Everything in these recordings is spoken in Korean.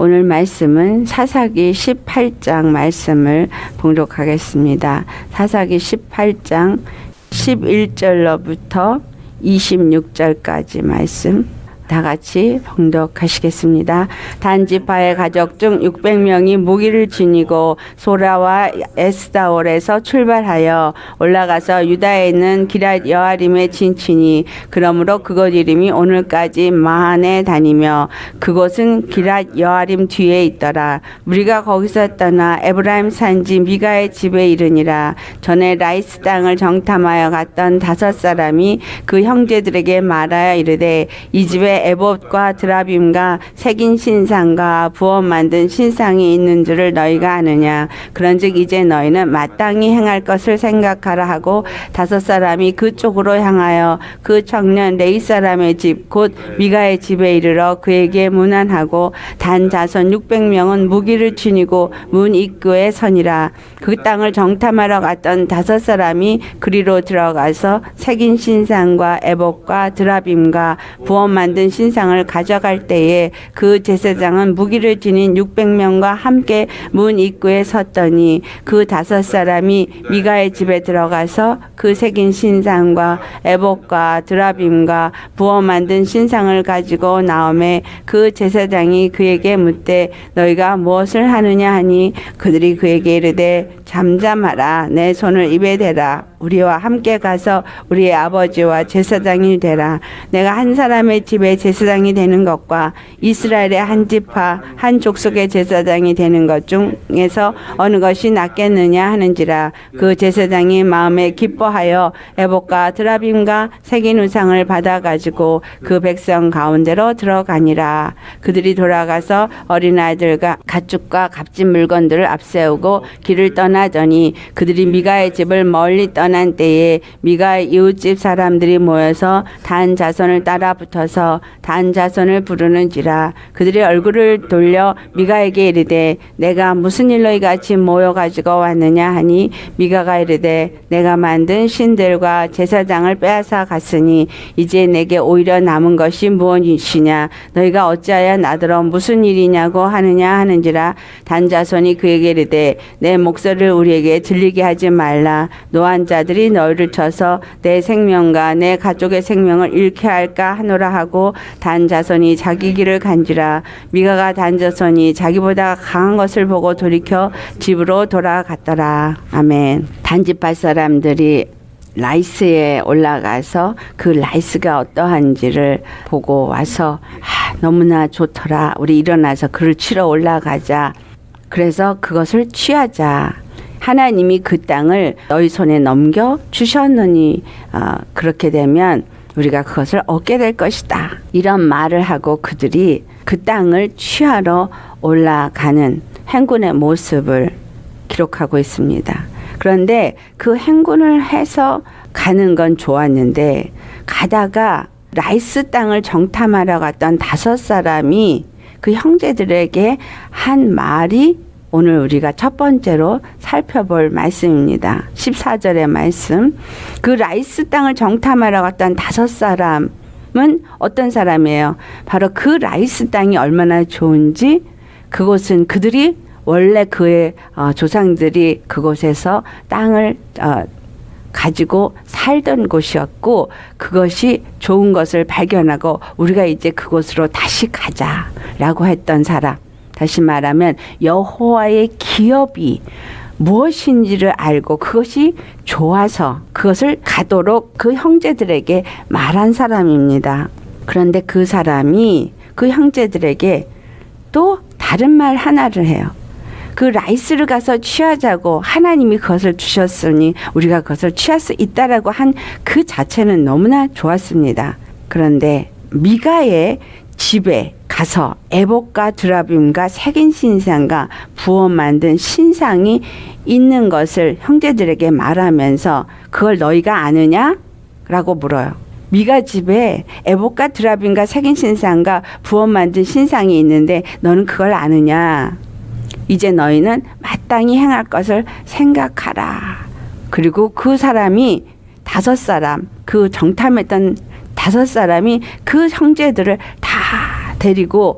오늘 말씀은 사사기 18장 말씀을 봉독하겠습니다. 사사기 18장 11절로부터 26절까지 말씀 다 같이 봉독하시겠습니다. 단 지파의 가족 중 600명이 무기를 지니고 소라와 에스다올에서 출발하여 올라가서 유다에 있는 기럇 여아림에 진치니 그러므로 그곳 이름이 오늘까지 마한에 다니며 그곳은 기럇 여아림 뒤에 있더라. 우리가 거기서 떠나 에브라임 산지 미가의 집에 이르니라. 전에 라이스 땅을 정탐하여 갔던 5사람이 그 형제들에게 말하여 이르되 이 집에 에봇과 드라빔과 새긴 신상과 부업 만든 신상이 있는 줄을 너희가 아느냐. 그런즉 이제 너희는 마땅히 행할 것을 생각하라 하고 5사람이 그쪽으로 향하여 그 청년 레이 사람의 집 곧 미가의 집에 이르러 그에게 문안하고 단 자손 600명은 무기를 지니고 문 입구에 서니라. 그 땅을 정탐하러 갔던 5사람이 그리로 들어가서 새긴 신상과 에봇과 드라빔과 부업 만든 신상을 가져갈 때에 그 제사장은 무기를 지닌 600명과 함께 문 입구에 섰더니 그 5사람이 미가의 집에 들어가서 그 새긴 신상과 에봇과 드라빔과 부어 만든 신상을 가지고 나오매 그 제사장이 그에게 묻되 너희가 무엇을 하느냐 하니 그들이 그에게 이르되 잠잠하라. 내 손을 입에 대라. 우리와 함께 가서 우리의 아버지와 제사장이 되라. 내가 한 사람의 집에 제사장이 되는 것과 이스라엘의 한 지파 한 족속의 제사장이 되는 것 중에서 어느 것이 낫겠느냐 하는지라. 그 제사장이 마음에 기뻐하여 에봇과 드라빔과 새긴 우상을 받아가지고 그 백성 가운데로 들어가니라. 그들이 돌아가서 어린아이들과 가축과 값진 물건들을 앞세우고 길을 떠나더니 그들이 미가의 집을 멀리 떠난 때에 미가의 이웃집 사람들이 모여서 단 자손을 따라 붙어서 단 자손을 부르는지라. 그들이 얼굴을 돌려 미가에게 이르되 내가 무슨 일로 이같이 모여가지고 왔느냐 하니 미가가 이르되 내가 만든 신들과 제사장을 빼앗아 갔으니 이제 내게 오히려 남은 것이 무엇이냐. 너희가 어찌하여 나더러 무슨 일이냐고 하느냐 하는지라. 단 자손이 그에게 이르되 내 목소리를 우리에게 들리게 하지 말라. 노한 자들이 너희를 쳐서 내 생명과 내 가족의 생명을 잃게 할까 하노라 하고 단 자손이 자기 길을 간지라. 미가가 단 자손이 자기보다 강한 것을 보고 돌이켜 집으로 돌아갔더라. 아멘. 단지파 사람들이 라이스에 올라가서 그 라이스가 어떠한지를 보고 와서 너무나 좋더라. 우리 일어나서 그를 치러 올라가자. 그래서 그것을 취하자. 하나님이 그 땅을 너희 손에 넘겨 주셨느니 그렇게 되면 우리가 그것을 얻게 될 것이다. 이런 말을 하고 그들이 그 땅을 취하러 올라가는 행군의 모습을 기록하고 있습니다. 그런데 그 행군을 해서 가는 건 좋았는데 가다가 라이스 땅을 정탐하러 갔던 5사람이 그 형제들에게 한 말이 오늘 우리가 첫 번째로 살펴볼 말씀입니다. 14절의 말씀. 그 라이스 땅을 정탐하러 갔던 5사람은 어떤 사람이에요? 바로 그 라이스 땅이 얼마나 좋은지, 그곳은 그들이 원래 그의 조상들이 그곳에서 땅을 가지고 살던 곳이었고 그것이 좋은 것을 발견하고 우리가 이제 그곳으로 다시 가자라고 했던 사람. 다시 말하면 여호와의 기업이 무엇인지를 알고 그것이 좋아서 그것을 가도록 그 형제들에게 말한 사람입니다. 그런데 그 사람이 그 형제들에게 또 다른 말 하나를 해요. 그 라이스를 가서 취하자고 하나님이 그것을 주셨으니 우리가 그것을 취할 수 있다라고 한 그 자체는 너무나 좋았습니다. 그런데 미가의 집에 가서 에봇과 드라빔과 새긴 신상과 부어 만든 신상이 있는 것을 형제들에게 말하면서 그걸 너희가 아느냐? 라고 물어요. 미가 집에 에봇과 드라빔과 새긴 신상과 부어 만든 신상이 있는데 너는 그걸 아느냐? 이제 너희는 마땅히 행할 것을 생각하라. 그리고 그 사람이 5사람, 그 정탐했던 5사람이 그 형제들을 다 데리고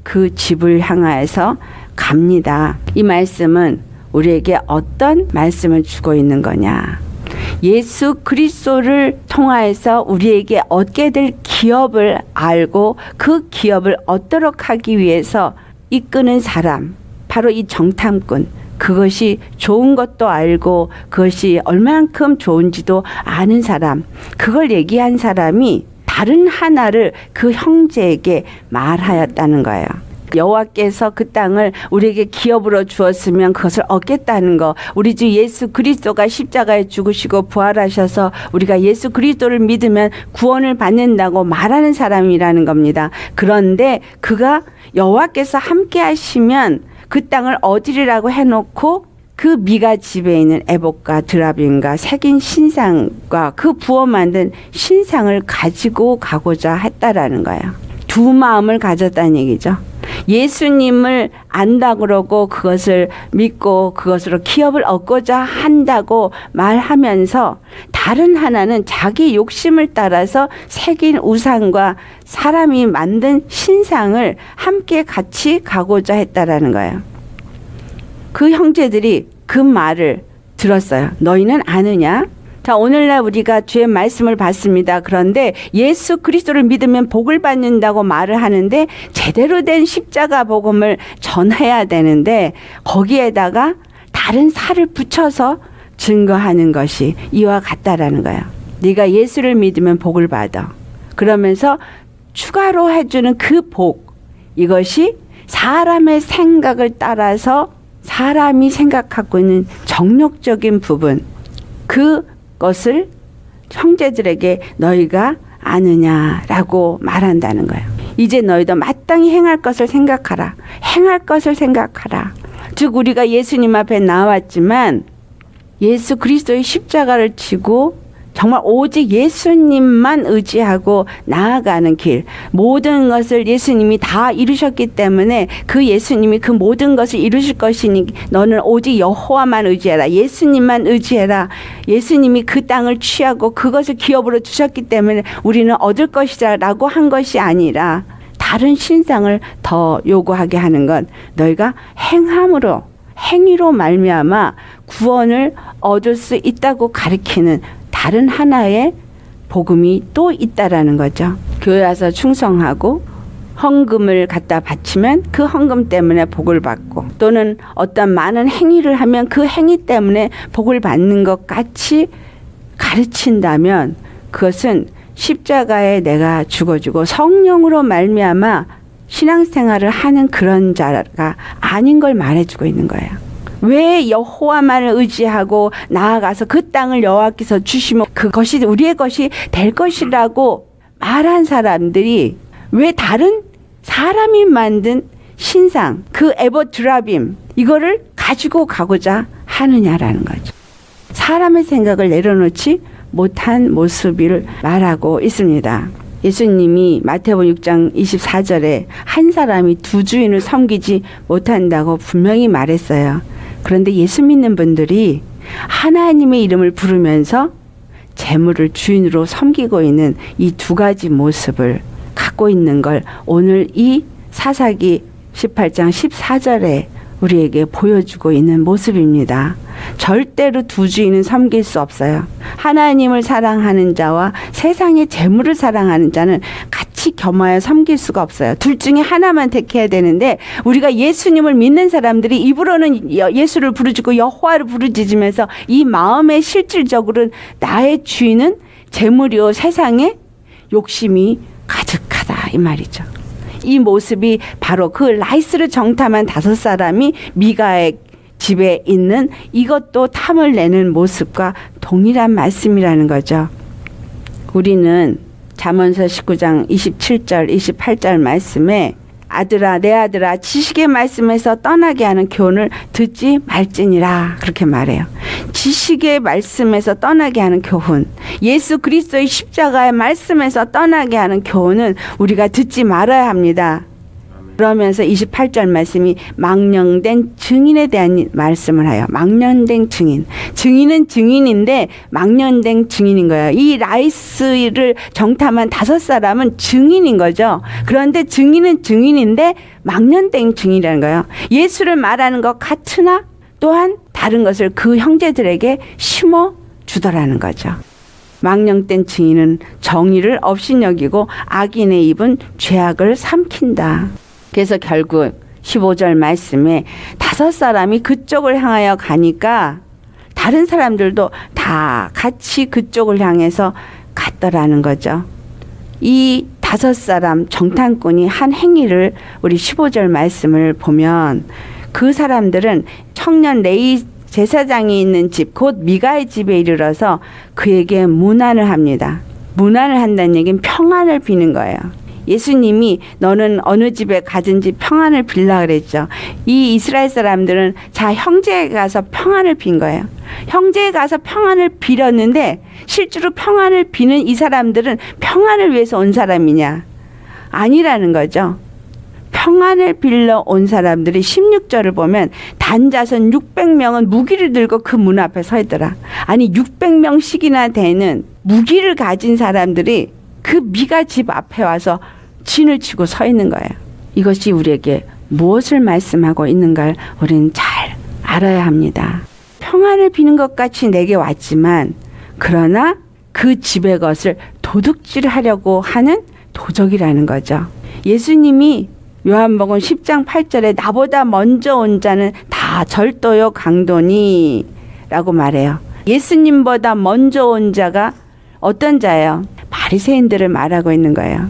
그 집을 향하여서 갑니다. 이 말씀은 우리에게 어떤 말씀을 주고 있는 거냐? 예수 그리스도를 통하여서 우리에게 얻게 될 기업을 알고 그 기업을 얻도록 하기 위해서 이끄는 사람, 바로 이 정탐꾼, 그것이 좋은 것도 알고 그것이 얼만큼 좋은지도 아는 사람, 그걸 얘기한 사람이 다른 하나를 그 형제에게 말하였다는 거예요. 여호와께서 그 땅을 우리에게 기업으로 주었으면 그것을 얻겠다는 거, 우리 주 예수 그리스도가 십자가에 죽으시고 부활하셔서 우리가 예수 그리스도를 믿으면 구원을 받는다고 말하는 사람이라는 겁니다. 그런데 그가 여호와께서 함께 하시면 그 땅을 얻으리라고 해놓고 그 미가 집에 있는 에봇과 드라빔과 새긴 신상과 그 부어 만든 신상을 가지고 가고자 했다라는 거예요. 두 마음을 가졌다는 얘기죠. 예수님을 안다 그러고 그것을 믿고 그것으로 기업을 얻고자 한다고 말하면서 다른 하나는 자기 욕심을 따라서 새긴 우상과 사람이 만든 신상을 함께 같이 가고자 했다라는 거예요. 그 형제들이 그 말을 들었어요. 너희는 아느냐? 자, 오늘날 우리가 주의 말씀을 받습니다. 그런데 예수 그리스도를 믿으면 복을 받는다고 말을 하는데 제대로 된 십자가 복음을 전해야 되는데 거기에다가 다른 살을 붙여서 증거하는 것이 이와 같다라는 거예요. 네가 예수를 믿으면 복을 받아. 그러면서 추가로 해주는 그 복, 이것이 사람의 생각을 따라서 사람이 생각하고 있는 정욕적인 부분, 그것을 형제들에게 너희가 아느냐라고 말한다는 거예요. 이제 너희도 마땅히 행할 것을 생각하라. 행할 것을 생각하라. 즉 우리가 예수님 앞에 나왔지만 예수 그리스도의 십자가를 지고 정말 오직 예수님만 의지하고 나아가는 길, 모든 것을 예수님이 다 이루셨기 때문에 그 예수님이 그 모든 것을 이루실 것이니 너는 오직 여호와만 의지해라. 예수님만 의지해라. 예수님이 그 땅을 취하고 그것을 기업으로 주셨기 때문에 우리는 얻을 것이다 라고 한 것이 아니라 다른 신상을 더 요구하게 하는 건 너희가 행함으로, 행위로 말미암아 구원을 얻을 수 있다고 가리키는 다른 하나의 복음이 또 있다라는 거죠. 교회 와서 충성하고 헌금을 갖다 바치면 그 헌금 때문에 복을 받고, 또는 어떤 많은 행위를 하면 그 행위 때문에 복을 받는 것 같이 가르친다면 그것은 십자가에 내가 죽어주고 성령으로 말미암아 신앙생활을 하는 그런 자가 아닌 걸 말해주고 있는 거예요. 왜 여호와만을 의지하고 나아가서 그 땅을 여호와께서 주시면 그것이 우리의 것이 될 것이라고 말한 사람들이 왜 다른 사람이 만든 신상, 그 에봇 드라빔, 이거를 가지고 가고자 하느냐라는 거죠. 사람의 생각을 내려놓지 못한 모습을 말하고 있습니다. 예수님이 마태복음 6장 24절에 한 사람이 두 주인을 섬기지 못한다고 분명히 말했어요. 그런데 예수 믿는 분들이 하나님의 이름을 부르면서 재물을 주인으로 섬기고 있는 이 두 가지 모습을 갖고 있는 걸 오늘 이 사사기 18장 14절에 우리에게 보여주고 있는 모습입니다. 절대로 두 주인은 섬길 수 없어요. 하나님을 사랑하는 자와 세상의 재물을 사랑하는 자는 같이 겸하여 섬길 수가 없어요. 둘 중에 하나만 택해야 되는데 우리가 예수님을 믿는 사람들이 입으로는 예수를 부르짖고 여호와를 부르짖으면서 이 마음의 실질적으로는 나의 주인은 재물이요 세상의 욕심이 가득하다 이 말이죠. 이 모습이 바로 그 라이스를 정탐한 5사람이 미가의 집에 있는 이것도 탐을 내는 모습과 동일한 말씀이라는 거죠. 우리는 잠언서 19장 27절 28절 말씀에 아들아 내 아들아 지식의 말씀에서 떠나게 하는 교훈을 듣지 말지니라 그렇게 말해요. 지식의 말씀에서 떠나게 하는 교훈, 예수 그리스도의 십자가의 말씀에서 떠나게 하는 교훈은 우리가 듣지 말아야 합니다. 그러면서 28절 말씀이 망령된 증인에 대한 말씀을 해요. 망령된 증인. 증인은 증인인데 망령된 증인인 거예요. 이 라이스를 정탐한 5사람은 증인인 거죠. 그런데 증인은 증인인데 망령된 증인이라는 거예요. 예수를 말하는 것 같으나 또한 다른 것을 그 형제들에게 심어 주더라는 거죠. 망령된 증인은 정의를 업신여기고 악인의 입은 죄악을 삼킨다. 그래서 결국 15절 말씀에 5사람이 그쪽을 향하여 가니까 다른 사람들도 다 같이 그쪽을 향해서 갔더라는 거죠. 이 5사람 정탐꾼이 한 행위를 우리 15절 말씀을 보면 그 사람들은 청년 레위 제사장이 있는 집, 곧 미가의 집에 이르러서 그에게 문안을 합니다. 문안을 한다는 얘기는 평안을 비는 거예요. 예수님이 너는 어느 집에 가든지 평안을 빌라 그랬죠. 이 이스라엘 사람들은 자 형제에 가서 평안을 빈 거예요. 형제에 가서 평안을 빌었는데 실제로 평안을 비는 이 사람들은 평안을 위해서 온 사람이냐? 아니라는 거죠. 평안을 빌러 온 사람들이 16절을 보면 단자선 600명은 무기를 들고 그 문 앞에 서 있더라. 아니 600명씩이나 되는 무기를 가진 사람들이 그 미가 집 앞에 와서 진을 치고 서 있는 거예요. 이것이 우리에게 무엇을 말씀하고 있는가를 우리는 잘 알아야 합니다. 평안을 비는 것 같이 내게 왔지만 그러나 그 집의 것을 도둑질하려고 하는 도적이라는 거죠. 예수님이 요한복음 10장 8절에 나보다 먼저 온 자는 다 절도요 강도니 라고 말해요. 예수님보다 먼저 온 자가 어떤 자예요? 바리새인들을 말하고 있는 거예요.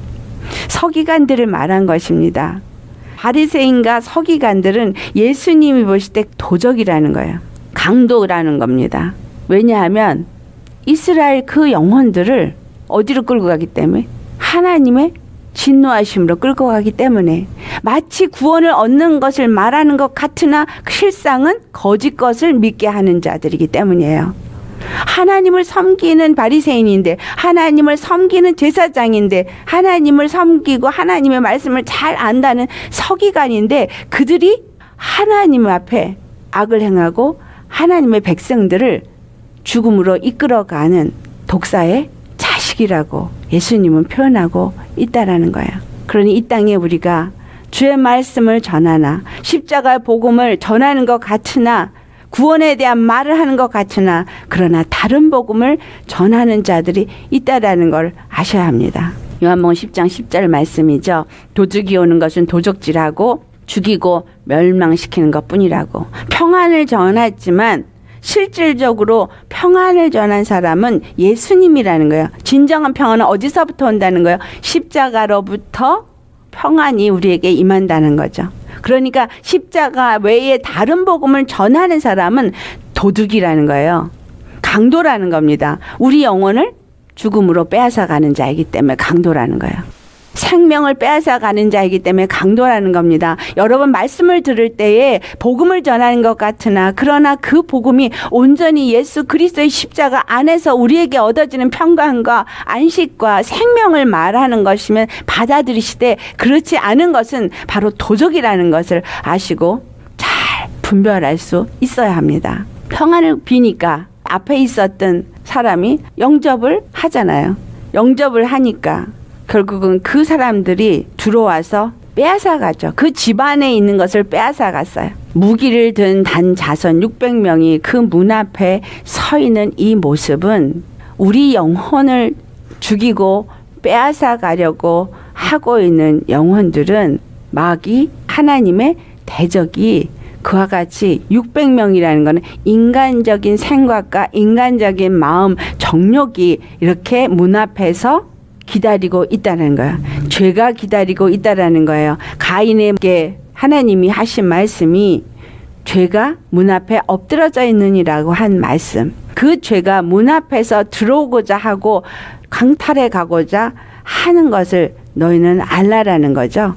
서기관들을 말한 것입니다. 바리새인과 서기관들은 예수님이 보실 때 도적이라는 거예요. 강도라는 겁니다. 왜냐하면 이스라엘 그 영혼들을 어디로 끌고 가기 때문에 하나님의 진노하심으로 끌고 가기 때문에 마치 구원을 얻는 것을 말하는 것 같으나 실상은 거짓 것을 믿게 하는 자들이기 때문이에요. 하나님을 섬기는 바리새인인데 하나님을 섬기는 제사장인데 하나님을 섬기고 하나님의 말씀을 잘 안다는 서기관인데 그들이 하나님 앞에 악을 행하고 하나님의 백성들을 죽음으로 이끌어가는 독사의 자식이라고 예수님은 표현하고 있다라는 거예요. 그러니 이 땅에 우리가 주의 말씀을 전하나 십자가의 복음을 전하는 것 같으나 구원에 대한 말을 하는 것 같으나 그러나 다른 복음을 전하는 자들이 있다라는 걸 아셔야 합니다. 요한복음 10장 10절 말씀이죠. 도둑이 오는 것은 도적질하고 죽이고 멸망시키는 것뿐이라고. 평안을 전했지만 실질적으로 평안을 전한 사람은 예수님이라는 거예요. 진정한 평안은 어디서부터 온다는 거예요? 십자가로부터 평안이 우리에게 임한다는 거죠. 그러니까 십자가 외에 다른 복음을 전하는 사람은 도둑이라는 거예요. 강도라는 겁니다. 우리 영혼을 죽음으로 빼앗아가는 자이기 때문에 강도라는 거예요. 생명을 빼앗아가는 자이기 때문에 강도라는 겁니다. 여러분 말씀을 들을 때에 복음을 전하는 것 같으나 그러나 그 복음이 온전히 예수 그리스도의 십자가 안에서 우리에게 얻어지는 평강과 안식과 생명을 말하는 것이면 받아들이시되 그렇지 않은 것은 바로 도적이라는 것을 아시고 잘 분별할 수 있어야 합니다. 평안을 비니까 앞에 있었던 사람이 영접을 하잖아요. 영접을 하니까 결국은 그 사람들이 들어와서 빼앗아가죠. 그 집안에 있는 것을 빼앗아갔어요. 무기를 든 단자선 600명이 그 문 앞에 서 있는 이 모습은 우리 영혼을 죽이고 빼앗아가려고 하고 있는 영혼들은 마귀 하나님의 대적이 그와 같이 600명이라는 것은 인간적인 생각과 인간적인 마음, 정욕이 이렇게 문 앞에서 기다리고 있다는 거예요. 죄가 기다리고 있다는 거예요. 가인에게 하나님이 하신 말씀이 죄가 문 앞에 엎드러져 있느니라고 한 말씀. 그 죄가 문 앞에서 들어오고자 하고 강탈해 가고자 하는 것을 너희는 알라라는 거죠.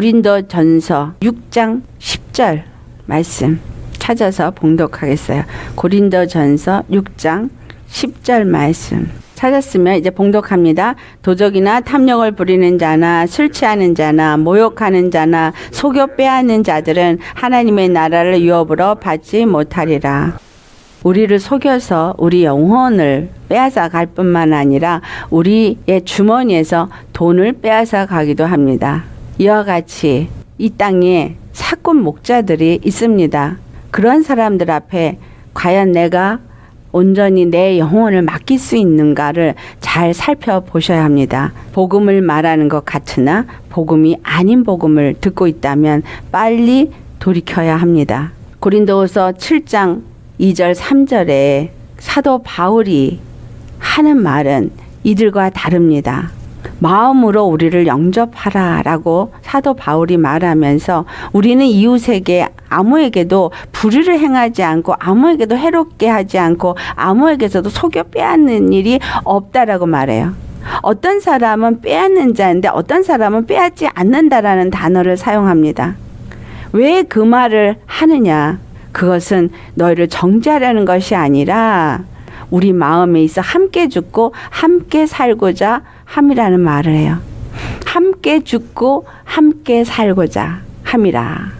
고린도전서 6장 10절 말씀 찾아서 봉독하겠어요. 고린도전서 6장 10절 말씀 찾았으면 이제 봉독합니다. 도적이나 탐욕을 부리는 자나 술 취하는 자나 모욕하는 자나 속여 빼앗는 자들은 하나님의 나라를 유업으로 받지 못하리라. 우리를 속여서 우리 영혼을 빼앗아 갈 뿐만 아니라 우리의 주머니에서 돈을 빼앗아 가기도 합니다. 이와 같이 이 땅에 사꾼 목자들이 있습니다. 그런 사람들 앞에 과연 내가 온전히 내 영혼을 맡길 수 있는가를 잘 살펴보셔야 합니다. 복음을 말하는 것 같으나 복음이 아닌 복음을 듣고 있다면 빨리 돌이켜야 합니다. 고린도후서 7장 2절 3절에 사도 바울이 하는 말은 이들과 다릅니다. 마음으로 우리를 영접하라 라고 사도 바울이 말하면서 우리는 이웃에게 아무에게도 불의를 행하지 않고 아무에게도 해롭게 하지 않고 아무에게서도 속여 빼앗는 일이 없다라고 말해요. 어떤 사람은 빼앗는 자인데 어떤 사람은 빼앗지 않는다라는 단어를 사용합니다. 왜 그 말을 하느냐? 그것은 너희를 정죄하려는 것이 아니라 우리 마음에 있어 함께 죽고 함께 살고자 함이라는 말을 해요. 함께 죽고 함께 살고자 함이라.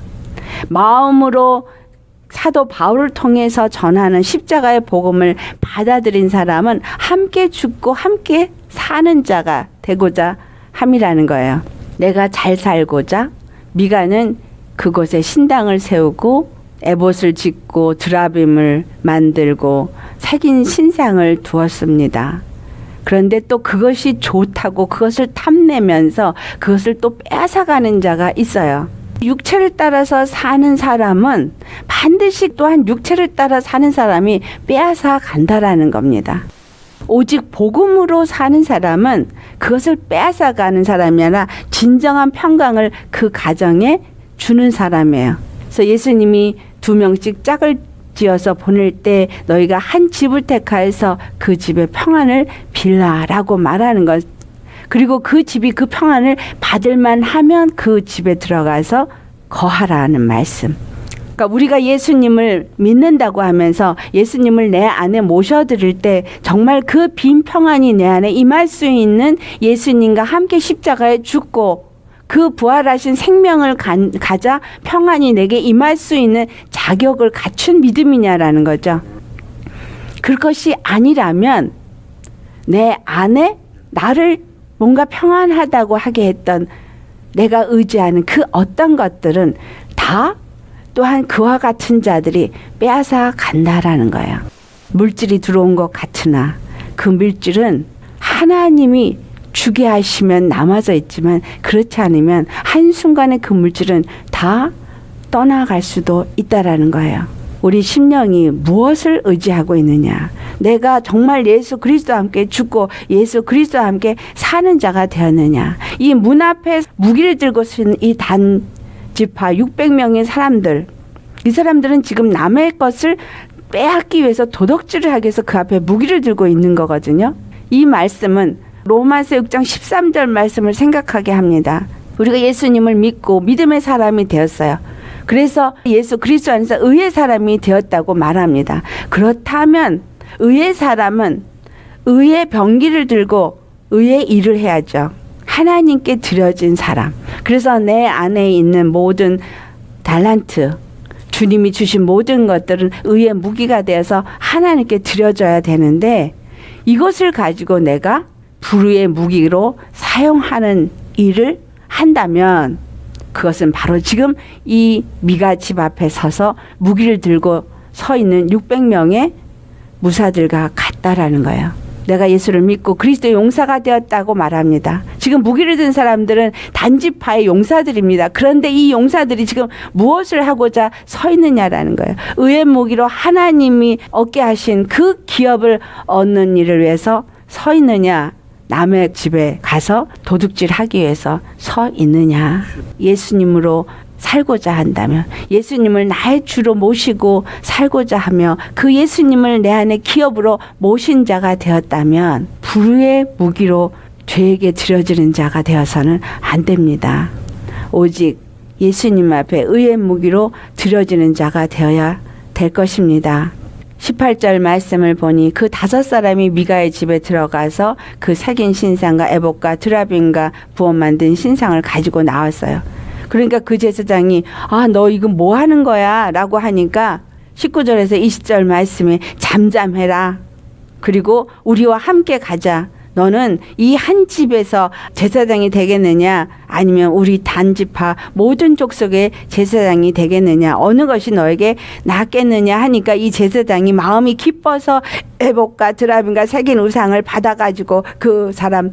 마음으로 사도 바울을 통해서 전하는 십자가의 복음을 받아들인 사람은 함께 죽고 함께 사는 자가 되고자 함이라는 거예요. 내가 잘 살고자 미가는 그곳에 신당을 세우고 에봇을 짓고 드라빔을 만들고 새긴 신상을 두었습니다. 그런데 또 그것이 좋다고 그것을 탐내면서 그것을 또 빼앗아가는 자가 있어요. 육체를 따라서 사는 사람은 반드시 또한 육체를 따라 사는 사람이 빼앗아 간다라는 겁니다. 오직 복음으로 사는 사람은 그것을 빼앗아가는 사람이 아니라 진정한 평강을 그 가정에 주는 사람이에요. 그래서 예수님이 2명씩 짝을 지어서 보낼 때 너희가 한 집을 택하여서 그 집의 평안을 빌라라고 말하는 것. 그리고 그 집이 그 평안을 받을만 하면 그 집에 들어가서 거하라는 말씀. 그러니까 우리가 예수님을 믿는다고 하면서 예수님을 내 안에 모셔드릴 때 정말 그 빈 평안이 내 안에 임할 수 있는 예수님과 함께 십자가에 죽고 그 부활하신 생명을 가자 평안이 내게 임할 수 있는 자격을 갖춘 믿음이냐라는 거죠. 그것이 아니라면 내 안에 나를 뭔가 평안하다고 하게 했던 내가 의지하는 그 어떤 것들은 다 또한 그와 같은 자들이 빼앗아 간다라는 거예요. 물질이 들어온 것 같으나 그 물질은 하나님이 주게 하시면 남아져 있지만 그렇지 않으면 한순간에 그 물질은 다 떠나갈 수도 있다라는 거예요. 우리 심령이 무엇을 의지하고 있느냐? 내가 정말 예수 그리스도와 함께 죽고 예수 그리스도와 함께 사는 자가 되었느냐? 이 문 앞에 무기를 들고 쓴 이 단지파 600명의 사람들, 이 사람들은 지금 남의 것을 빼앗기 위해서 도둑질을 하기 위해서 그 앞에 무기를 들고 있는 거거든요. 이 말씀은 로마서 6장 13절 말씀을 생각하게 합니다. 우리가 예수님을 믿고 믿음의 사람이 되었어요. 그래서 예수 그리스도 안에서 의의 사람이 되었다고 말합니다. 그렇다면 의의 사람은 의의 병기를 들고 의의 일을 해야죠. 하나님께 드려진 사람. 그래서 내 안에 있는 모든 달란트, 주님이 주신 모든 것들은 의의 무기가 되어서 하나님께 드려져야 되는데 이것을 가지고 내가 불의의 무기로 사용하는 일을 한다면 그것은 바로 지금 이 미가 집 앞에 서서 무기를 들고 서 있는 600명의 무사들과 같다라는 거예요. 내가 예수를 믿고 그리스도의 용사가 되었다고 말합니다. 지금 무기를 든 사람들은 단지파의 용사들입니다. 그런데 이 용사들이 지금 무엇을 하고자 서 있느냐라는 거예요. 의의 무기로 하나님이 얻게 하신 그 기업을 얻는 일을 위해서 서 있느냐, 남의 집에 가서 도둑질하기 위해서 서 있느냐. 예수님으로 살고자 한다면, 예수님을 나의 주로 모시고 살고자 하며 그 예수님을 내 안에 기업으로 모신 자가 되었다면 불의의 무기로 죄에게 드려지는 자가 되어서는 안 됩니다. 오직 예수님 앞에 의의 무기로 드려지는 자가 되어야 될 것입니다. 18절 말씀을 보니 그 5사람이 미가의 집에 들어가서 그 새긴 신상과 에봇과 드라빔과 부어 만든 신상을 가지고 나왔어요. 그러니까 그 제사장이 너 이거 뭐 하는 거야? 라고 하니까 19절에서 20절 말씀에 잠잠해라. 그리고 우리와 함께 가자. 너는 이 한 집에서 제사장이 되겠느냐? 아니면 우리 단지파 모든 족속의 제사장이 되겠느냐? 어느 것이 너에게 낫겠느냐? 하니까 이 제사장이 마음이 기뻐서 에봇과 드라빔과 새긴 우상을 받아가지고 그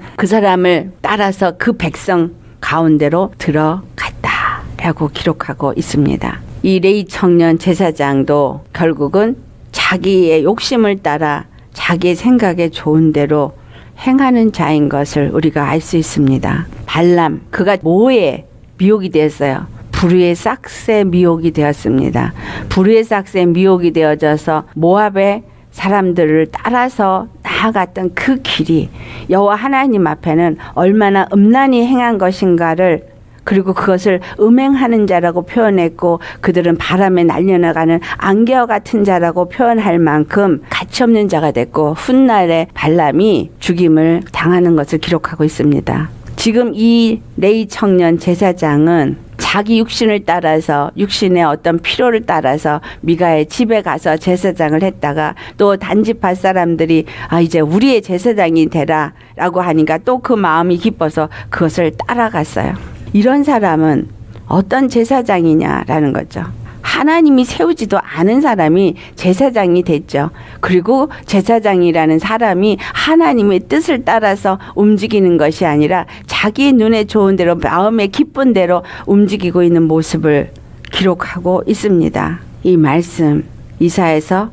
사람을 따라서 그 백성 가운데로 들어갔다 라고 기록하고 있습니다. 이 레위 청년 제사장도 결국은 자기의 욕심을 따라 자기의 생각에 좋은 대로 행하는 자인 것을 우리가 알 수 있습니다. 발람, 그가 뭐에 미혹이 되었어요? 불의의 싹새 미혹이 되었습니다. 불의의 싹새 미혹이 되어져서 모압의 사람들을 따라서 나아갔던 그 길이 여호와 하나님 앞에는 얼마나 음란히 행한 것인가를, 그리고 그것을 음행하는 자라고 표현했고, 그들은 바람에 날려나가는 안개와 같은 자라고 표현할 만큼 가치없는 자가 됐고, 훗날에 발람이 죽임을 당하는 것을 기록하고 있습니다. 지금 이 레위 청년 제사장은 자기 육신을 따라서, 육신의 어떤 필요를 따라서 미가의 집에 가서 제사장을 했다가, 또 단지파 사람들이 이제 우리의 제사장이 되라 라고 하니까 또 그 마음이 기뻐서 그것을 따라갔어요. 이런 사람은 어떤 제사장이냐라는 거죠. 하나님이 세우지도 않은 사람이 제사장이 됐죠. 그리고 제사장이라는 사람이 하나님의 뜻을 따라서 움직이는 것이 아니라 자기 눈에 좋은 대로, 마음에 기쁜 대로 움직이고 있는 모습을 기록하고 있습니다. 이 말씀 이사야서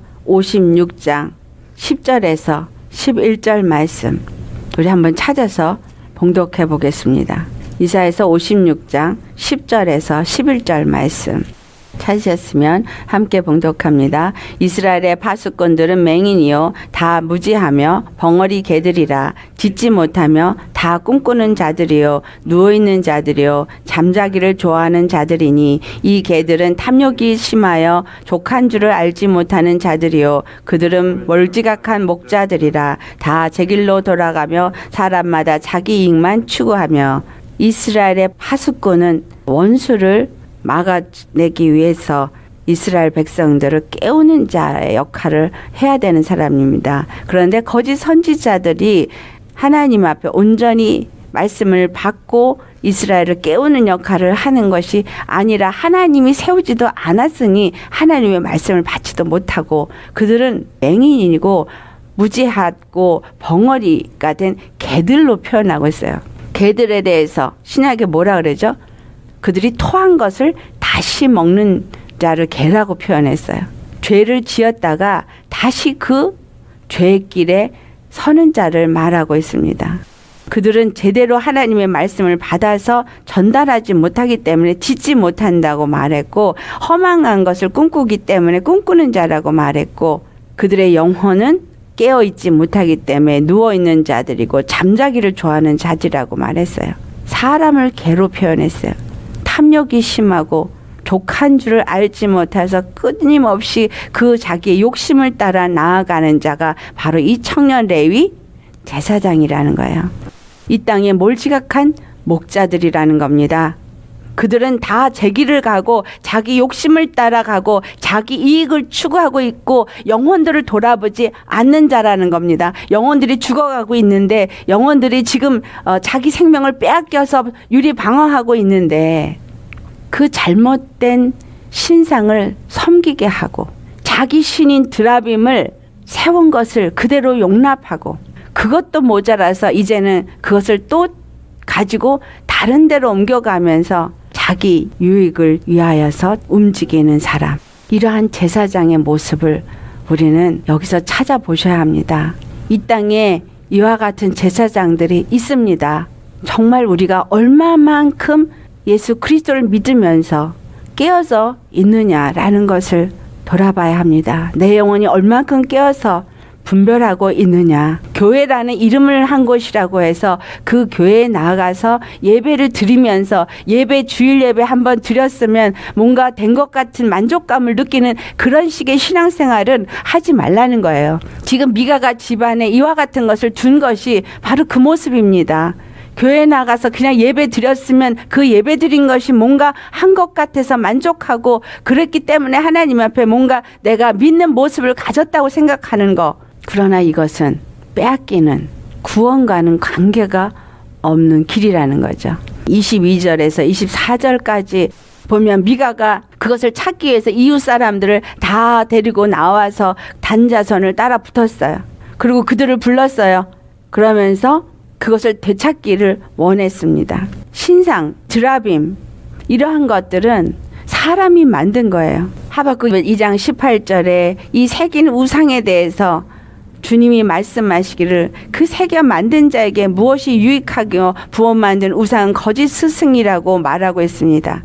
56장 10절에서 11절 말씀 우리 한번 찾아서 봉독해 보겠습니다. 이사야서 56장 10절에서 11절 말씀 찾으셨으면 함께 봉독합니다. 이스라엘의 파수꾼들은 맹인이요 다 무지하며 벙어리 개들이라. 짖지 못하며 다 꿈꾸는 자들이요 누워있는 자들이요 잠자기를 좋아하는 자들이니, 이 개들은 탐욕이 심하여 족한 줄을 알지 못하는 자들이요 그들은 멀지각한 목자들이라. 다 제 길로 돌아가며 사람마다 자기 이익만 추구하며. 이스라엘의 파수꾼은 원수를 막아내기 위해서 이스라엘 백성들을 깨우는 자의 역할을 해야 되는 사람입니다. 그런데 거짓 선지자들이 하나님 앞에 온전히 말씀을 받고 이스라엘을 깨우는 역할을 하는 것이 아니라, 하나님이 세우지도 않았으니 하나님의 말씀을 받지도 못하고, 그들은 맹인이고 무지하고 벙어리가 된 개들로 표현하고 있어요. 개들에 대해서 신약에 뭐라 그러죠? 그들이 토한 것을 다시 먹는 자를 개라고 표현했어요. 죄를 지었다가 다시 그 죄의 길에 서는 자를 말하고 있습니다. 그들은 제대로 하나님의 말씀을 받아서 전달하지 못하기 때문에 짖지 못한다고 말했고, 허망한 것을 꿈꾸기 때문에 꿈꾸는 자라고 말했고, 그들의 영혼은 깨어있지 못하기 때문에 누워있는 자들이고 잠자기를 좋아하는 자들이라고 말했어요. 사람을 개로 표현했어요. 탐욕이 심하고 족한 줄을 알지 못해서 끊임없이 그 자기의 욕심을 따라 나아가는 자가 바로 이 청년 레위 제사장이라는 거예요. 이 땅에 몰지각한 목자들이라는 겁니다. 그들은 다 제 길을 가고 자기 욕심을 따라가고 자기 이익을 추구하고 있고 영혼들을 돌아보지 않는 자라는 겁니다. 영혼들이 죽어가고 있는데, 영혼들이 지금 자기 생명을 빼앗겨서 유리방어하고 있는데, 그 잘못된 신상을 섬기게 하고 자기 신인 드라빔을 세운 것을 그대로 용납하고, 그것도 모자라서 이제는 그것을 또 가지고 다른 데로 옮겨가면서 자기 유익을 위하여서 움직이는 사람, 이러한 제사장의 모습을 우리는 여기서 찾아보셔야 합니다. 이 땅에 이와 같은 제사장들이 있습니다. 정말 우리가 얼마만큼 예수 그리스도를 믿으면서 깨어서 있느냐라는 것을 돌아봐야 합니다. 내 영혼이 얼만큼 깨어서 분별하고 있느냐. 교회라는 이름을 한 곳이라고 해서 그 교회에 나아가서 예배를 드리면서 예배 주일 예배 한번 드렸으면 뭔가 된 것 같은 만족감을 느끼는 그런 식의 신앙생활은 하지 말라는 거예요. 지금 미가가 집안에 이와 같은 것을 둔 것이 바로 그 모습입니다. 교회 나가서 그냥 예배 드렸으면 그 예배 드린 것이 뭔가 한 것 같아서 만족하고 그랬기 때문에 하나님 앞에 뭔가 내가 믿는 모습을 가졌다고 생각하는 거. 그러나 이것은 빼앗기는 구원과는 관계가 없는 길이라는 거죠. 22절에서 24절까지 보면 미가가 그것을 찾기 위해서 이웃 사람들을 다 데리고 나와서 단자손을 따라 붙었어요. 그리고 그들을 불렀어요. 그러면서 그것을 되찾기를 원했습니다. 신상, 드라빔 이러한 것들은 사람이 만든 거예요. 하박국 2장 18절에 이 새긴 우상에 대해서 주님이 말씀하시기를 그 새겨 만든 자에게 무엇이 유익하며 부어 만든 우상은 거짓 스승이라고 말하고 있습니다.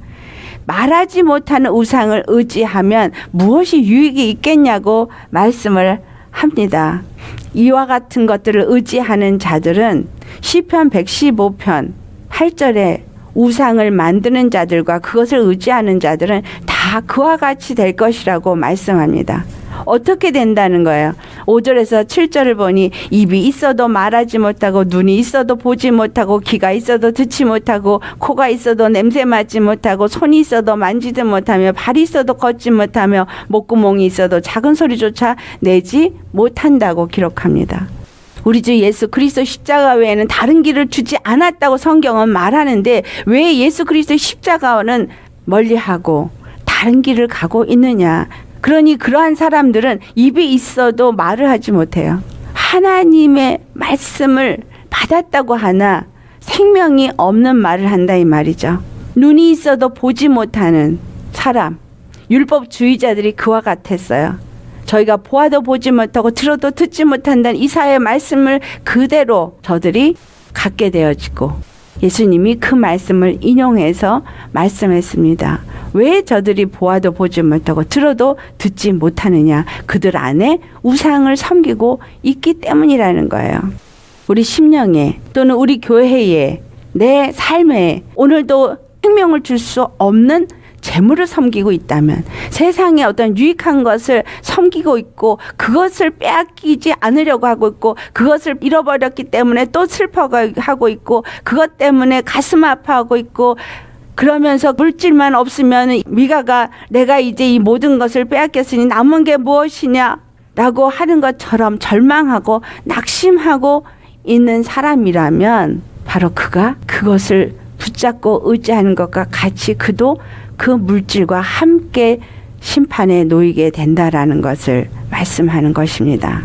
말하지 못하는 우상을 의지하면 무엇이 유익이 있겠냐고 말씀을 합니다. 이와 같은 것들을 의지하는 자들은 시편 115편 8절에 우상을 만드는 자들과 그것을 의지하는 자들은 다 그와 같이 될 것이라고 말씀합니다. 어떻게 된다는 거예요? 5절에서 7절을 보니 입이 있어도 말하지 못하고 눈이 있어도 보지 못하고 귀가 있어도 듣지 못하고 코가 있어도 냄새 맡지 못하고 손이 있어도 만지지 못하며 발이 있어도 걷지 못하며 목구멍이 있어도 작은 소리조차 내지 못한다고 기록합니다. 우리 주 예수 그리스도 십자가 외에는 다른 길을 주지 않았다고 성경은 말하는데 왜 예수 그리스도 십자가는 멀리하고 다른 길을 가고 있느냐? 그러니 그러한 사람들은 입이 있어도 말을 하지 못해요. 하나님의 말씀을 받았다고 하나 생명이 없는 말을 한다 이 말이죠. 눈이 있어도 보지 못하는 사람, 율법주의자들이 그와 같았어요. 저희가 보아도 보지 못하고 들어도 듣지 못한다는 이사야의 말씀을 그대로 저들이 갖게 되어지고 예수님이 그 말씀을 인용해서 말씀했습니다. 왜 저들이 보아도 보지 못하고 들어도 듣지 못하느냐? 그들 안에 우상을 섬기고 있기 때문이라는 거예요. 우리 심령에 또는 우리 교회에 내 삶에 오늘도 생명을 줄 수 없는 재물을 섬기고 있다면 세상에 어떤 유익한 것을 섬기고 있고 그것을 빼앗기지 않으려고 하고 있고 그것을 잃어버렸기 때문에 또 슬퍼하고 있고 그것 때문에 가슴 아파하고 있고 그러면서 물질만 없으면 미가가 내가 이제 이 모든 것을 빼앗겼으니 남은 게 무엇이냐 라고 하는 것처럼 절망하고 낙심하고 있는 사람이라면 바로 그가 그것을 붙잡고 의지하는 것과 같이 그도 그 물질과 함께 심판에 놓이게 된다라는 것을 말씀하는 것입니다.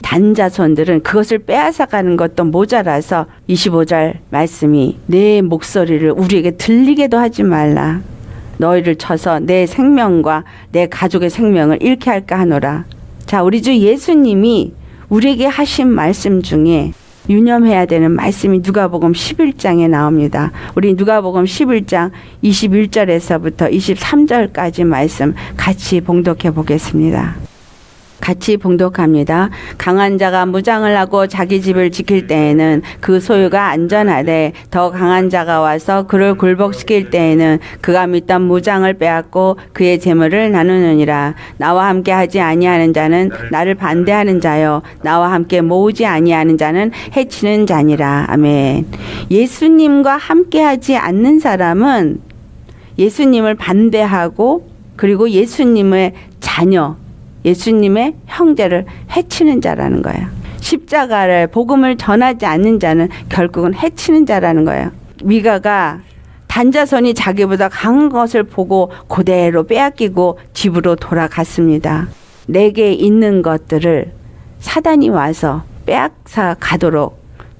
단자손들은 그것을 빼앗아가는 것도 모자라서 25절 말씀이 내 목소리를 우리에게 들리게도 하지 말라. 너희를 쳐서 내 생명과 내 가족의 생명을 잃게 할까 하노라. 자, 우리 주 예수님이 우리에게 하신 말씀 중에 유념해야 되는 말씀이 누가복음 11장에 나옵니다. 우리 누가복음 11장 21절에서부터 23절까지 말씀 같이 봉독해 보겠습니다. 같이 봉독합니다. 강한 자가 무장을 하고 자기 집을 지킬 때에는 그 소유가 안전하되 더 강한 자가 와서 그를 굴복시킬 때에는 그가 믿던 무장을 빼앗고 그의 재물을 나누느니라. 나와 함께 하지 아니하는 자는 나를 반대하는 자요 나와 함께 모으지 아니하는 자는 해치는 자니라. 아멘. 예수님과 함께 하지 않는 사람은 예수님을 반대하고 그리고 예수님의 자녀 예수님의 형제를 해치는 자라는 거예요. 십자가를 복음을 전하지 않는 자는 결국은 해치는 자라는 거예요. 미가가 단자손이 자기보다 강한 것을 보고 그대로 빼앗기고 집으로 돌아갔습니다. 내게 있는 것들을 사단이 와서 빼앗아 가도록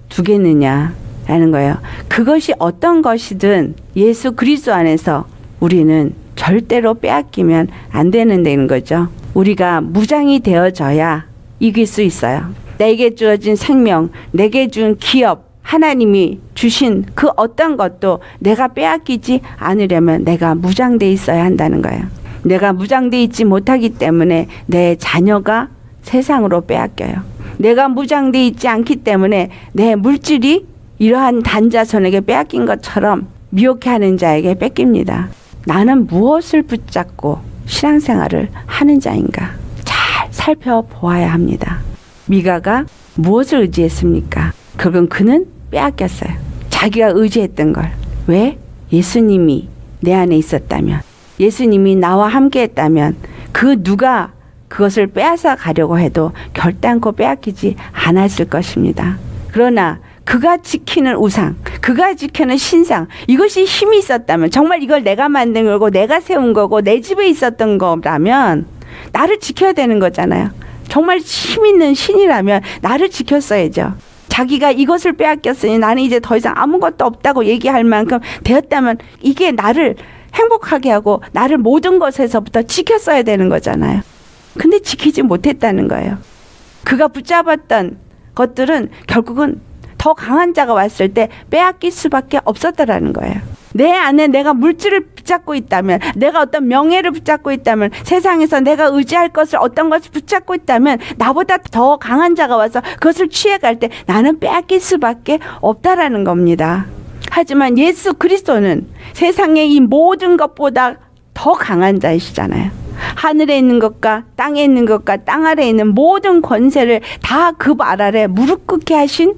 두겠느냐라는 거예요. 그것이 어떤 것이든 예수 그리스도 안에서 우리는 절대로 빼앗기면 안 되는 거죠. 우리가 무장이 되어져야 이길 수 있어요. 내게 주어진 생명, 내게 준 기업, 하나님이 주신 그 어떤 것도 내가 빼앗기지 않으려면 내가 무장돼 있어야 한다는 거예요. 내가 무장돼 있지 못하기 때문에 내 자녀가 세상으로 빼앗겨요. 내가 무장돼 있지 않기 때문에 내 물질이 이러한 단자손에게 빼앗긴 것처럼 미혹해하는 자에게 뺏깁니다. 나는 무엇을 붙잡고 신앙생활을 하는 자인가? 잘 살펴보아야 합니다. 미가가 무엇을 의지했습니까? 그건 그는 빼앗겼어요. 자기가 의지했던 걸. 왜? 예수님이 내 안에 있었다면, 예수님이 나와 함께 했다면 그 누가 그것을 빼앗아 가려고 해도 결단코 빼앗기지 않았을 것입니다. 그러나 그가 지키는 우상, 그가 지키는 신상, 이것이 힘이 있었다면, 정말 이걸 내가 만든 거고 내가 세운 거고 내 집에 있었던 거라면 나를 지켜야 되는 거잖아요. 정말 힘 있는 신이라면 나를 지켰어야죠. 자기가 이것을 빼앗겼으니 나는 이제 더 이상 아무것도 없다고 얘기할 만큼 되었다면 이게 나를 행복하게 하고 나를 모든 것에서부터 지켰어야 되는 거잖아요. 근데 지키지 못했다는 거예요. 그가 붙잡았던 것들은 결국은 더 강한 자가 왔을 때 빼앗길 수밖에 없었다라는 거예요. 내 안에 내가 물질을 붙잡고 있다면, 내가 어떤 명예를 붙잡고 있다면, 세상에서 내가 의지할 것을 어떤 것을 붙잡고 있다면 나보다 더 강한 자가 와서 그것을 취해갈 때 나는 빼앗길 수밖에 없다라는 겁니다. 하지만 예수 그리스도는 세상의 이 모든 것보다 더 강한 자이시잖아요. 하늘에 있는 것과 땅에 있는 것과 땅 아래에 있는 모든 권세를 다 그 발 아래 무릎 꿇게 하신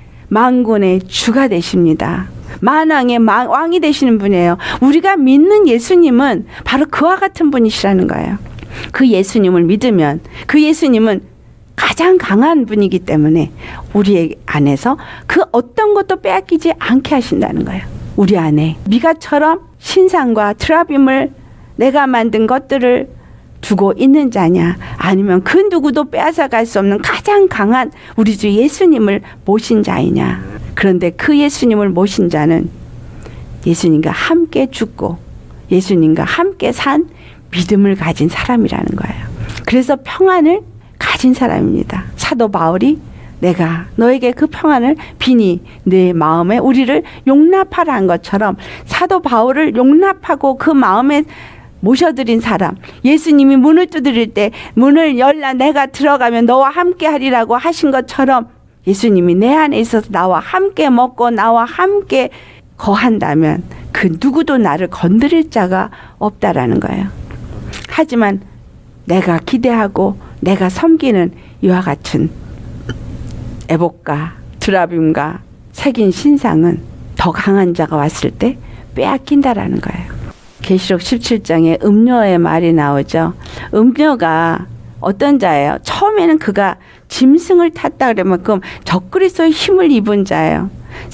만군의 주가 되십니다. 만왕의 왕이 되시는 분이에요. 우리가 믿는 예수님은 바로 그와 같은 분이시라는 거예요. 그 예수님을 믿으면 그 예수님은 가장 강한 분이기 때문에 우리 안에서 그 어떤 것도 빼앗기지 않게 하신다는 거예요. 우리 안에 미가처럼 신상과 트라빔을 내가 만든 것들을 두고 있는 자냐, 아니면 그 누구도 빼앗아갈 수 없는 가장 강한 우리 주 예수님을 모신 자이냐. 그런데 그 예수님을 모신 자는 예수님과 함께 죽고 예수님과 함께 산 믿음을 가진 사람이라는 거예요. 그래서 평안을 가진 사람입니다. 사도 바울이 내가 너에게 그 평안을 비니 내 마음에 우리를 용납하라 한 것처럼 사도 바울을 용납하고 그 마음에 모셔드린 사람, 예수님이 문을 두드릴 때 문을 열라 내가 들어가면 너와 함께 하리라고 하신 것처럼 예수님이 내 안에 있어서 나와 함께 먹고 나와 함께 거한다면 그 누구도 나를 건드릴 자가 없다라는 거예요. 하지만 내가 기대하고 내가 섬기는 이와 같은 애복과 드라빔과 새긴 신상은 더 강한 자가 왔을 때 빼앗긴다라는 거예요. 계시록 17장에 음녀의 말이 나오죠. 음녀가 어떤 자예요? 처음에는 그가 짐승을 탔다 그러면 그럼 적그리스도의 힘을 입은 자예요.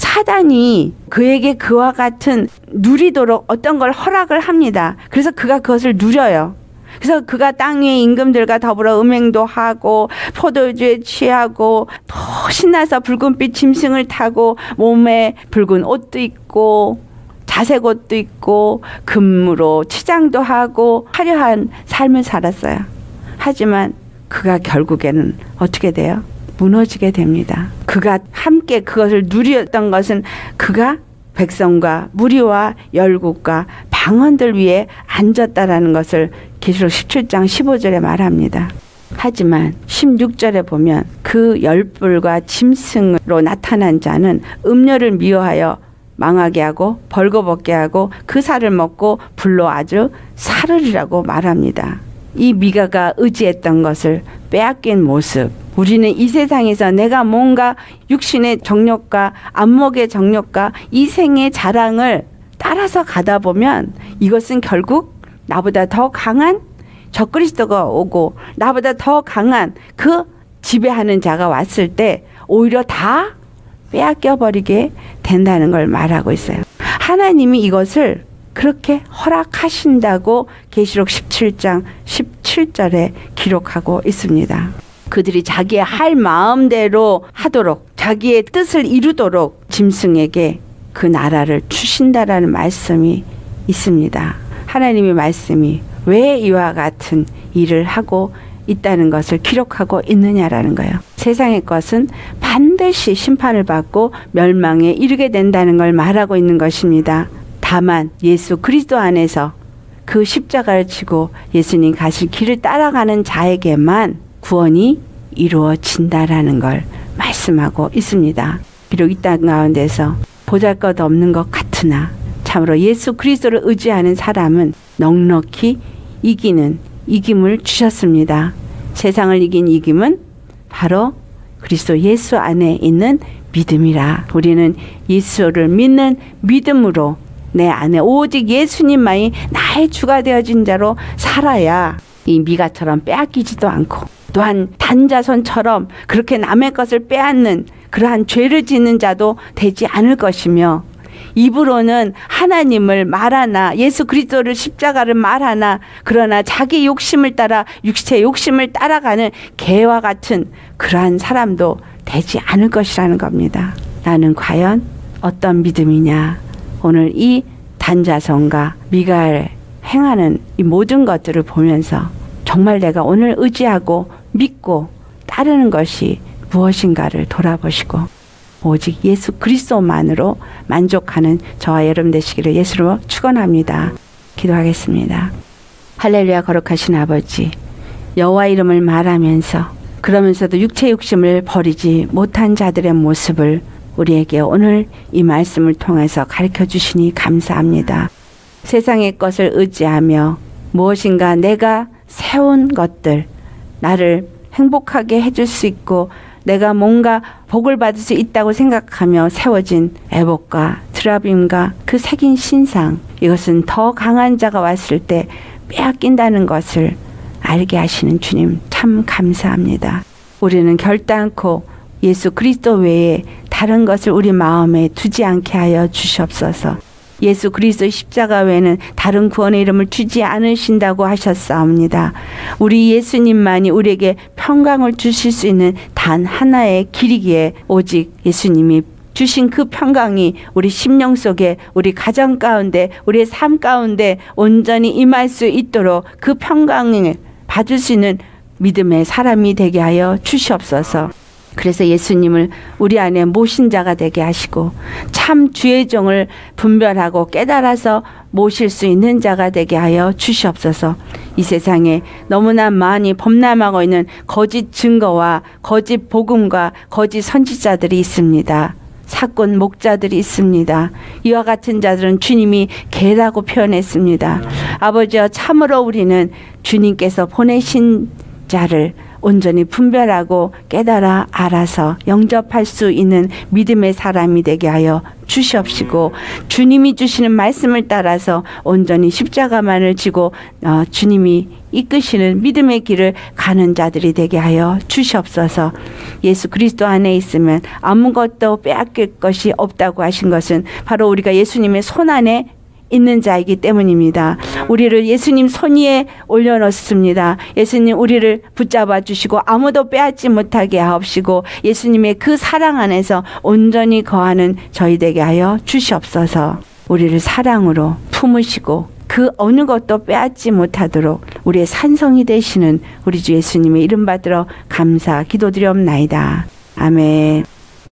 사단이 그에게 그와 같은 누리도록 어떤 걸 허락을 합니다. 그래서 그가 그것을 누려요. 그래서 그가 땅 위의 임금들과 더불어 음행도 하고 포도주에 취하고 더 신나서 붉은빛 짐승을 타고 몸에 붉은 옷도 입고 자색 옷도 입고 금으로 치장도 하고 화려한 삶을 살았어요. 하지만 그가 결국에는 어떻게 돼요? 무너지게 됩니다. 그가 함께 그것을 누렸던 것은 그가 백성과 무리와 열국과 방언들 위에 앉았다라는 것을 계시록 17장 15절에 말합니다. 하지만 16절에 보면 그 열불과 짐승으로 나타난 자는 음녀를 미워하여 망하게 하고 벌거벗게 하고 그 살을 먹고 불로 아주 사르리라고 말합니다. 이 미가가 의지했던 것을 빼앗긴 모습, 우리는 이 세상에서 내가 뭔가 육신의 정욕과 안목의 정욕과 이 생의 자랑을 따라서 가다 보면 이것은 결국 나보다 더 강한 적그리스도가 오고 나보다 더 강한 그 지배하는 자가 왔을 때 오히려 다 빼앗겨버리게 된다는 걸 말하고 있어요. 하나님이 이것을 그렇게 허락하신다고 계시록 17장 17절에 기록하고 있습니다. 그들이 자기의 할 마음대로 하도록 자기의 뜻을 이루도록 짐승에게 그 나라를 주신다라는 말씀이 있습니다. 하나님의 말씀이 왜 이와 같은 일을 하고 있다는 것을 기록하고 있느냐라는 거예요. 세상의 것은 반드시 심판을 받고 멸망에 이르게 된다는 걸 말하고 있는 것입니다. 다만 예수 그리스도 안에서 그 십자가를 지고 예수님 가실 길을 따라가는 자에게만 구원이 이루어진다라는 걸 말씀하고 있습니다. 비록 이 땅 가운데서 보잘것없는 것 같으나 참으로 예수 그리스도를 의지하는 사람은 넉넉히 이기는 이김을 주셨습니다. 세상을 이긴 이김은 바로 그리스도 예수 안에 있는 믿음이라. 우리는 예수를 믿는 믿음으로 내 안에 오직 예수님만이 나의 주가 되어진 자로 살아야 이 미가처럼 빼앗기지도 않고 또한 단자손처럼 그렇게 남의 것을 빼앗는 그러한 죄를 짓는 자도 되지 않을 것이며 입으로는 하나님을 말하나 예수 그리스도를 십자가를 말하나 그러나 자기 욕심을 따라 육체의 욕심을 따라가는 개와 같은 그러한 사람도 되지 않을 것이라는 겁니다. 나는 과연 어떤 믿음이냐. 오늘 이 단자손과 미가엘 행하는 이 모든 것들을 보면서 정말 내가 오늘 의지하고 믿고 따르는 것이 무엇인가를 돌아보시고 오직 예수 그리스도만으로 만족하는 저와 여러분 되시기를 예수로 축원합니다. 기도하겠습니다. 할렐루야. 거룩하신 아버지, 여호와 이름을 말하면서 그러면서도 육체 욕심을 버리지 못한 자들의 모습을 우리에게 오늘 이 말씀을 통해서 가르쳐 주시니 감사합니다. 세상의 것을 의지하며 무엇인가 내가 세운 것들, 나를 행복하게 해줄 수 있고 내가 뭔가 복을 받을 수 있다고 생각하며 세워진 애복과 트라빔과 그 새긴 신상, 이것은 더 강한 자가 왔을 때 빼앗긴다는 것을 알게 하시는 주님 참 감사합니다. 우리는 결단코 예수 그리스도 외에 다른 것을 우리 마음에 두지 않게 하여 주시옵소서. 예수 그리스도의 십자가 외에는 다른 구원의 이름을 주지 않으신다고 하셨사옵니다. 우리 예수님만이 우리에게 평강을 주실 수 있는 단 하나의 길이기에 오직 예수님이 주신 그 평강이 우리 심령 속에 우리 가정 가운데 우리의 삶 가운데 온전히 임할 수 있도록 그 평강을 받을 수 있는 믿음의 사람이 되게 하여 주시옵소서. 그래서 예수님을 우리 안에 모신 자가 되게 하시고 참 주의 종을 분별하고 깨달아서 모실 수 있는 자가 되게 하여 주시옵소서. 이 세상에 너무나 많이 범람하고 있는 거짓 증거와 거짓 복음과 거짓 선지자들이 있습니다. 사건 목자들이 있습니다. 이와 같은 자들은 주님이 개라고 표현했습니다. 아버지여, 참으로 우리는 주님께서 보내신 자를 온전히 분별하고 깨달아 알아서 영접할 수 있는 믿음의 사람이 되게 하여 주시옵시고 주님이 주시는 말씀을 따라서 온전히 십자가만을 지고 주님이 이끄시는 믿음의 길을 가는 자들이 되게 하여 주시옵소서. 예수 그리스도 안에 있으면 아무것도 빼앗길 것이 없다고 하신 것은 바로 우리가 예수님의 손 안에 있는 자이기 때문입니다. 우리를 예수님 손 위에 올려놓습니다. 예수님 우리를 붙잡아 주시고 아무도 빼앗지 못하게 하옵시고 예수님의 그 사랑 안에서 온전히 거하는 저희 되게 하여 주시옵소서. 우리를 사랑으로 품으시고 그 어느 것도 빼앗지 못하도록 우리의 산성이 되시는 우리 주 예수님의 이름 받들어 감사 기도드리옵나이다. 아멘.